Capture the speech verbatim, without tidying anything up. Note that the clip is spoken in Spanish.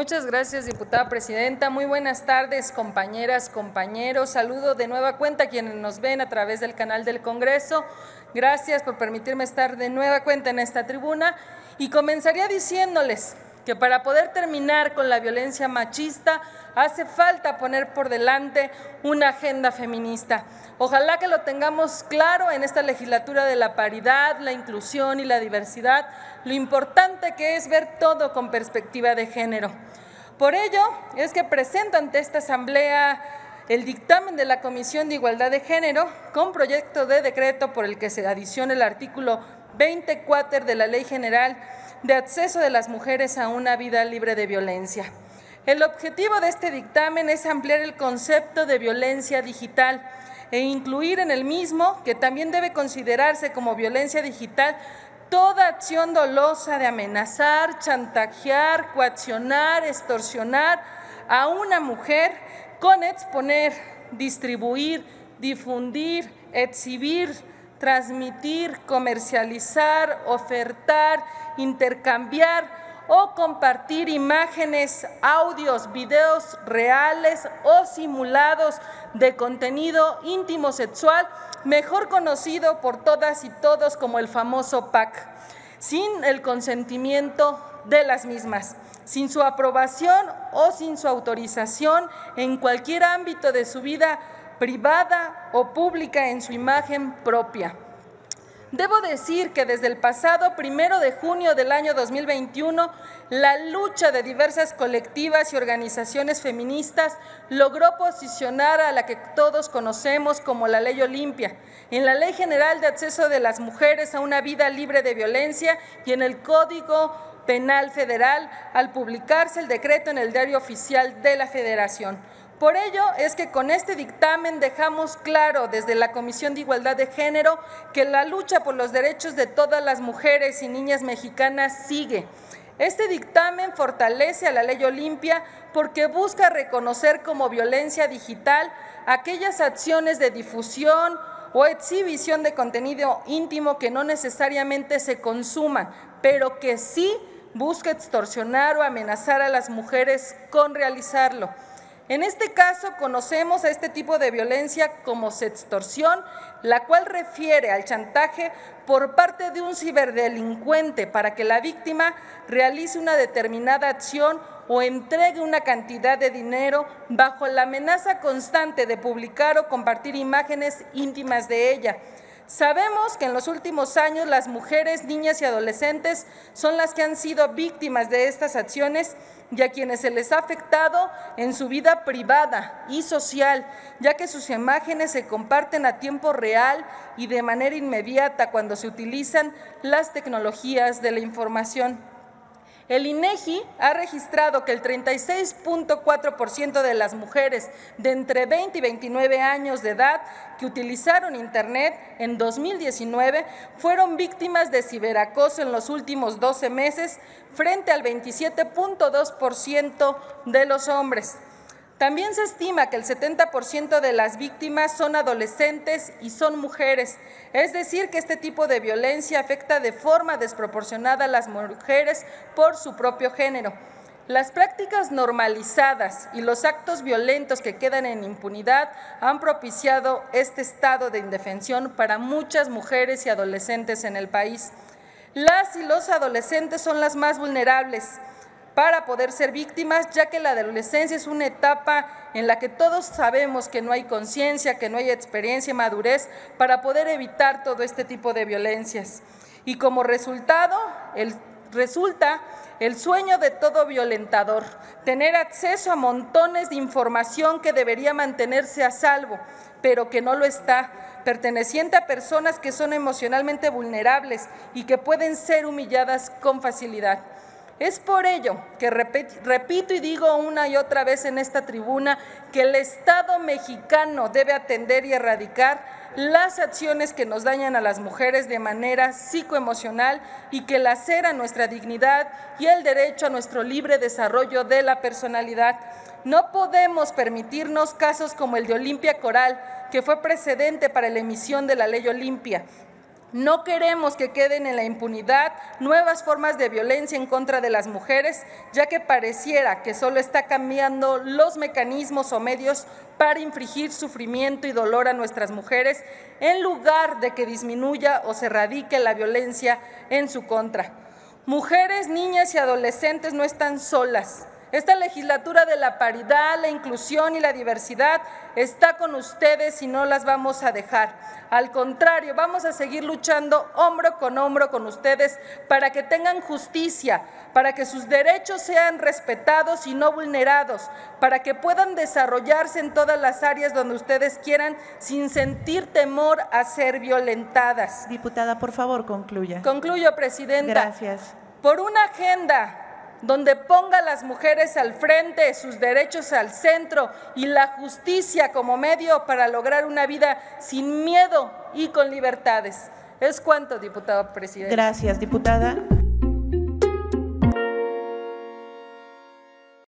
Muchas gracias, diputada presidenta. Muy buenas tardes, compañeras, compañeros. Saludo de nueva cuenta a quienes nos ven a través del canal del Congreso. Gracias por permitirme estar de nueva cuenta en esta tribuna y comenzaría diciéndoles que para poder terminar con la violencia machista hace falta poner por delante una agenda feminista. Ojalá que lo tengamos claro en esta legislatura de la paridad, la inclusión y la diversidad, lo importante que es ver todo con perspectiva de género. Por ello es que presento ante esta asamblea el dictamen de la Comisión de Igualdad de Género con proyecto de decreto por el que se adiciona el artículo veinte cuater de la Ley General de Acceso de las Mujeres a una Vida Libre de Violencia. El objetivo de este dictamen es ampliar el concepto de violencia digital e incluir en el mismo que también debe considerarse como violencia digital toda acción dolosa de amenazar, chantajear, coaccionar, extorsionar a una mujer con exponer, distribuir, difundir, exhibir, transmitir, comercializar, ofertar, intercambiar o compartir imágenes, audios, videos reales o simulados de contenido íntimo sexual, mejor conocido por todas y todos como el famoso P A C, sin el consentimiento de las mismas, sin su aprobación o sin su autorización en cualquier ámbito de su vida privada o pública en su imagen propia. Debo decir que desde el pasado primero de junio del año dos mil veintiuno, la lucha de diversas colectivas y organizaciones feministas logró posicionar a la que todos conocemos como la Ley Olimpia, en la Ley General de Acceso de las Mujeres a una Vida Libre de Violencia y en el Código Penal Federal al publicarse el decreto en el Diario Oficial de la Federación. Por ello es que con este dictamen dejamos claro desde la Comisión de Igualdad de Género que la lucha por los derechos de todas las mujeres y niñas mexicanas sigue. Este dictamen fortalece a la Ley Olimpia porque busca reconocer como violencia digital aquellas acciones de difusión o exhibición de contenido íntimo que no necesariamente se consuman, pero que sí busca extorsionar o amenazar a las mujeres con realizarlo. En este caso, conocemos a este tipo de violencia como sextorsión, la cual refiere al chantaje por parte de un ciberdelincuente para que la víctima realice una determinada acción o entregue una cantidad de dinero bajo la amenaza constante de publicar o compartir imágenes íntimas de ella. Sabemos que en los últimos años las mujeres, niñas y adolescentes son las que han sido víctimas de estas acciones y a quienes se les ha afectado en su vida privada y social, ya que sus imágenes se comparten a tiempo real y de manera inmediata cuando se utilizan las tecnologías de la información. El INEGI ha registrado que el treinta y seis punto cuatro por ciento de las mujeres de entre veinte y veintinueve años de edad que utilizaron Internet en dos mil diecinueve fueron víctimas de ciberacoso en los últimos doce meses, frente al veintisiete punto dos por ciento de los hombres. También se estima que el setenta por ciento de las víctimas son adolescentes y son mujeres, es decir, que este tipo de violencia afecta de forma desproporcionada a las mujeres por su propio género. Las prácticas normalizadas y los actos violentos que quedan en impunidad han propiciado este estado de indefensión para muchas mujeres y adolescentes en el país. Las y los adolescentes son las más vulnerables para poder ser víctimas, ya que la adolescencia es una etapa en la que todos sabemos que no hay conciencia, que no hay experiencia y madurez para poder evitar todo este tipo de violencias. Y como resultado, el, resulta el sueño de todo violentador, tener acceso a montones de información que debería mantenerse a salvo, pero que no lo está, perteneciente a personas que son emocionalmente vulnerables y que pueden ser humilladas con facilidad. Es por ello que repito y digo una y otra vez en esta tribuna que el Estado mexicano debe atender y erradicar las acciones que nos dañan a las mujeres de manera psicoemocional y que laceran nuestra dignidad y el derecho a nuestro libre desarrollo de la personalidad. No podemos permitirnos casos como el de Olimpia Coral, que fue precedente para la emisión de la Ley Olimpia, No queremos que queden en la impunidad nuevas formas de violencia en contra de las mujeres, ya que pareciera que solo está cambiando los mecanismos o medios para infligir sufrimiento y dolor a nuestras mujeres, en lugar de que disminuya o se erradique la violencia en su contra. Mujeres, niñas y adolescentes no están solas. Esta legislatura de la paridad, la inclusión y la diversidad está con ustedes y no las vamos a dejar. Al contrario, vamos a seguir luchando hombro con hombro con ustedes para que tengan justicia, para que sus derechos sean respetados y no vulnerados, para que puedan desarrollarse en todas las áreas donde ustedes quieran sin sentir temor a ser violentadas. Diputada, por favor, concluya. Concluyo, Presidenta. Gracias. Por una agenda donde ponga a las mujeres al frente, sus derechos al centro y la justicia como medio para lograr una vida sin miedo y con libertades. Es cuanto, diputado presidente. Gracias, diputada.